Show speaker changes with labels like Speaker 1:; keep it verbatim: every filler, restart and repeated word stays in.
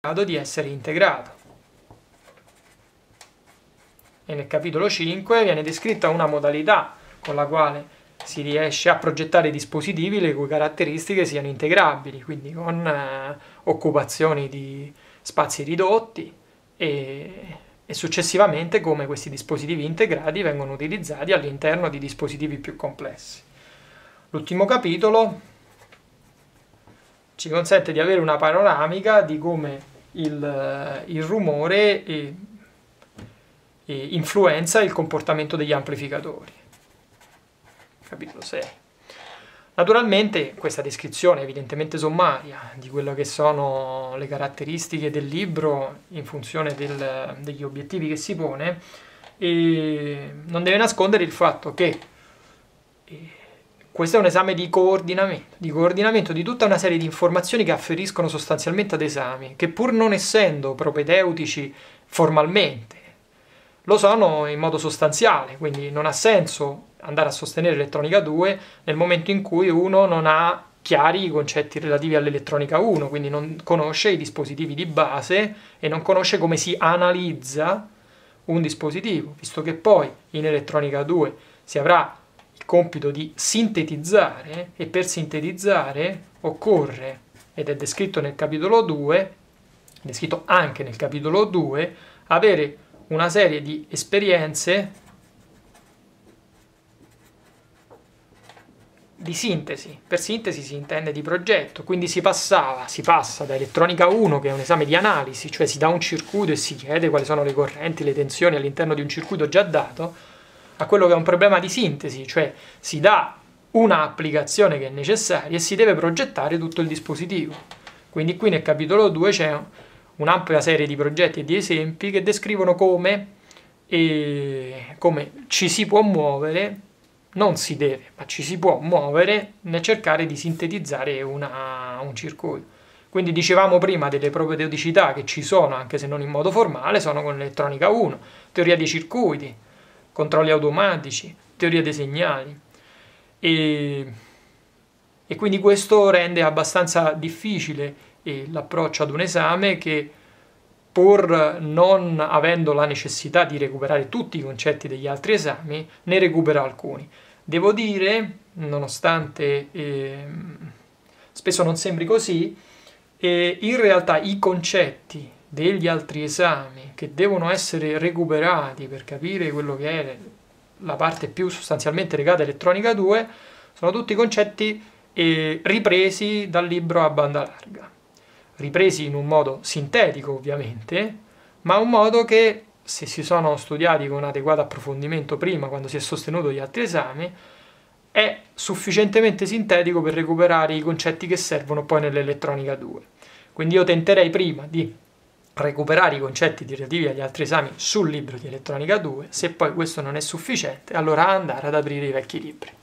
Speaker 1: grado di essere integrato. E nel capitolo cinque viene descritta una modalità con la quale si riesce a progettare dispositivi le cui caratteristiche siano integrabili, quindi con eh, occupazioni di spazi ridotti e, e successivamente come questi dispositivi integrati vengono utilizzati all'interno di dispositivi più complessi. L'ultimo capitolo ci consente di avere una panoramica di come il, il rumore e, e influenza il comportamento degli amplificatori. Capitolo sei. Naturalmente questa descrizione evidentemente sommaria di quello che sono le caratteristiche del libro in funzione del, degli obiettivi che si pone e non deve nascondere il fatto che questo è un esame di coordinamento, di coordinamento di tutta una serie di informazioni che afferiscono sostanzialmente ad esami, che pur non essendo propedeutici formalmente, lo sono in modo sostanziale, quindi non ha senso andare a sostenere elettronica due nel momento in cui uno non ha chiari i concetti relativi all'elettronica uno, quindi non conosce i dispositivi di base e non conosce come si analizza un dispositivo, visto che poi in elettronica due si avrà il compito di sintetizzare e per sintetizzare occorre, ed è descritto nel capitolo due, descritto anche nel capitolo due, avere una serie di esperienze di sintesi. Per sintesi si intende di progetto, quindi si passava, si passa da elettronica uno, che è un esame di analisi, cioè si dà un circuito e si chiede quali sono le correnti, le tensioni all'interno di un circuito già dato, a quello che è un problema di sintesi, cioè si dà una applicazione che è necessaria e si deve progettare tutto il dispositivo. Quindi qui nel capitolo due c'è un'ampia serie di progetti e di esempi che descrivono come, e, come ci si può muovere, non si deve, ma ci si può muovere nel cercare di sintetizzare una, un circuito. Quindi dicevamo prima delle propedeuticità che ci sono, anche se non in modo formale, sono con l'elettronica uno, teoria dei circuiti, controlli automatici, teoria dei segnali. E, e quindi questo rende abbastanza difficile eh, l'approccio ad un esame che, pur non avendo la necessità di recuperare tutti i concetti degli altri esami, ne recupera alcuni. Devo dire, nonostante eh, spesso non sembri così, eh, in realtà i concetti degli altri esami che devono essere recuperati per capire quello che è la parte più sostanzialmente legata a elettronica due sono tutti concetti eh, ripresi dal libro a banda larga. Ripresi in un modo sintetico ovviamente, ma un modo che, se si sono studiati con adeguato approfondimento prima, quando si è sostenuto gli altri esami, è sufficientemente sintetico per recuperare i concetti che servono poi nell'elettronica due. Quindi io tenterei prima di recuperare i concetti relativi agli altri esami sul libro di elettronica due, se poi questo non è sufficiente, allora andare ad aprire i vecchi libri.